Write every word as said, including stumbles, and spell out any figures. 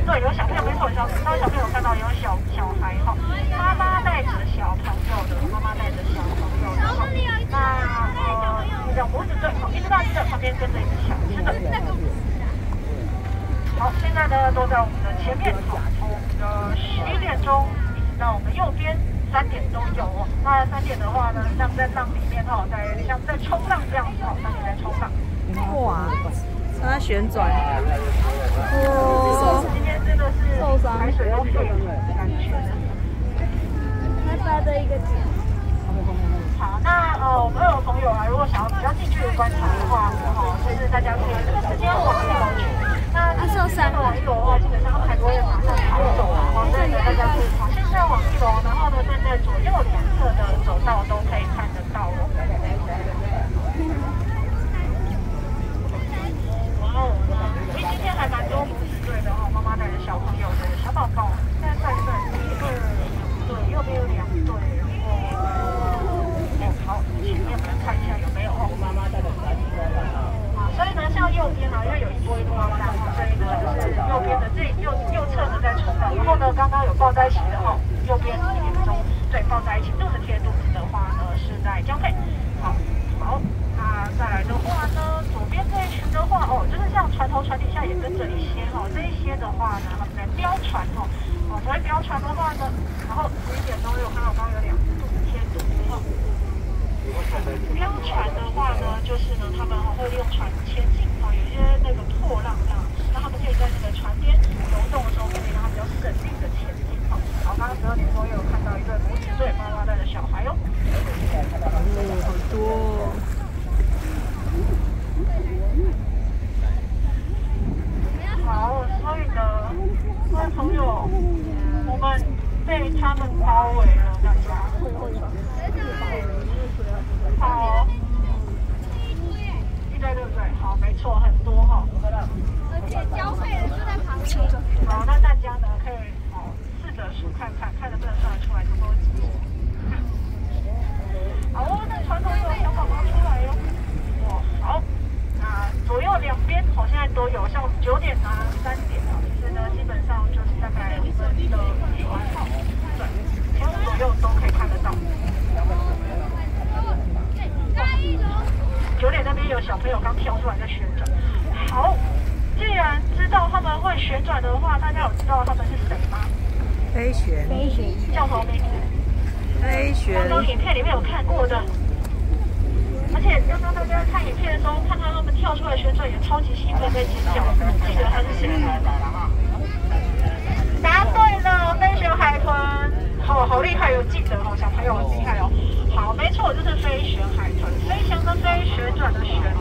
对，有小朋友，没错，小刚小朋友看到有小小孩哈，妈妈带着小朋友的，妈妈带着小朋友的哈。那呃，两拇指对，好，一只大只的旁边跟着一只小只的。好，现在呢都在我们的前面，好，从我们的十一点钟一直到我们右边三点都有哦。那三点的话呢，像在浪里面哈，在像在冲浪这样子哈，三点在冲浪。 哇，让它旋转。 哇，今天真的是海水都沸腾的感觉。 开发的一个点。 好，那呃，我们有朋友啊，如果想要比较近距离观察的话，哈，就是大家可以直接往一楼去。那受伤往一楼的话，基本上他们还不会马上跑走啊，所以呢，大家可以从先上往一楼，然后呢，站在左右两侧的走道都可以看得到哦。哇哦，所以今天还蛮多母子队的哦，妈妈带着小朋友的小宝宝，现在在这一对、两对，右边有两对，然后哦，好，前面我们看一下有没有哦，妈妈带着小朋友的。所以呢，像右边啊，因为有一波一波浪哈，所以呢就是右边的这右右侧呢在冲浪，然后呢刚刚有抱在一起的哈，右边一点钟对抱在一起，肚子贴肚子的话呢是在交配。好，好，那再来的话呢，左边这一群的话哦，就是像船头船底下也跟着一些哈，这一些的话呢，他们在标船哦，哦，所谓标船的话呢，然后十一点钟有看到刚刚有两只肚子贴肚子哈。标船的话呢，就是呢，他们会利用船前进啊，有一些那个破浪这样，那他们可以在那个船边游动的时候，可以让它比较省力的前进哈。好，刚刚十二点多也有看到一对母子队，妈妈带着小孩哟。 哦，好多。 好，所以呢，各位朋友，我们被他们包围了，大家。好，一对对不对？好，没错，很多哈。 而且交配人就在旁边。 好，那大家呢可以哦试着数看看，看能不能算得出来差不多几只。好哦，那船头有小宝宝出来哟。哦，好，那左右两边好现在都有，像九点啊、三点啊，其实呢基本上就是大概一个一个船号，对，前后左右都可以看得到。九点那边有小朋友刚跳出来在旋转。好，既然知道他们会旋转的话，大家有知道他们是谁吗？ 飞旋。 飞旋。 叫什么名字？ 飞旋。 刚刚影片里面有看过的，而且刚刚大家看影片的时候，看到他们跳出来旋转也超级兴奋在尖叫，记得他是谁？答对了，飞旋海豚。好好厉害，有记得哦，小朋友很厉害哦。好，没错，就是飞旋海豚，飞翔的飞，旋转的旋。